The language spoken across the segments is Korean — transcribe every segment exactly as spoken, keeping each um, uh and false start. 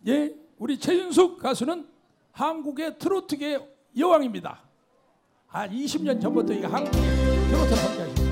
예, 우리 최윤숙 가수는 한국의 트로트계 여왕입니다. 한 이십 년 전부터 이 한국의 트로트를 함께하셨습니다.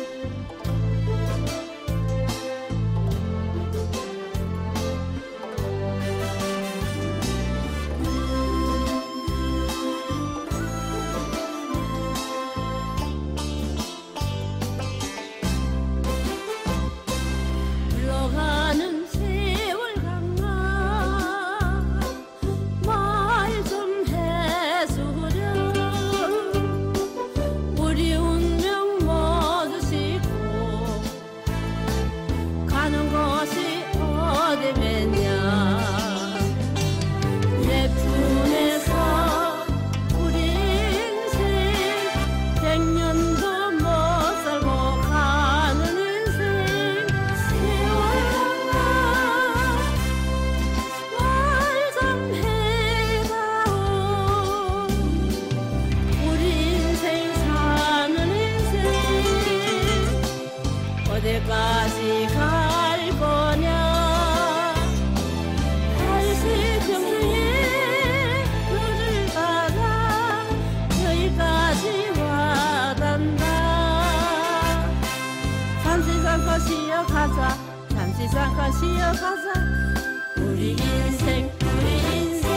어디까지 갈 거냐 할시 평생에 너를 따라 여기까지 와단다. 잠시 잠깐 쉬어가자 잠시 잠깐 쉬어가자 우리 인생 우리 인생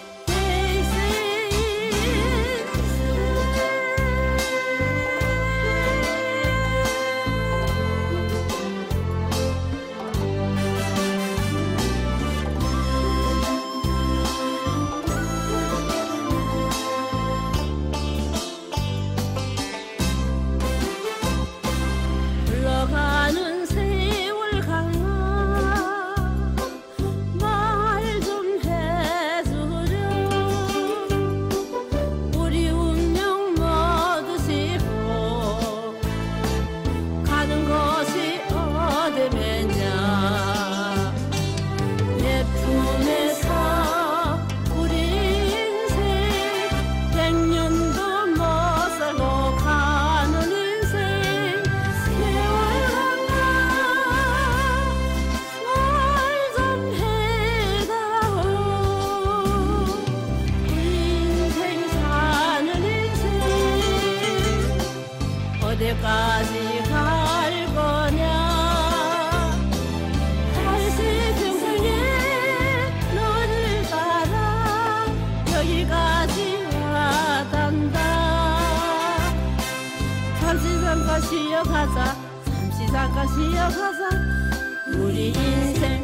가는 세월 강아 말 좀 해주렴. 우리 운명 모두 싣고 가는 곳이 어디면야 내 품에서 우리 인생 백년도 못 살고 가는 인생 어디까지 갈 거냐 할시 평생에 너를 따라 여기까지 와단다. 잠시 잠깐 쉬어가자 잠시 잠깐 쉬어가자 우리 인생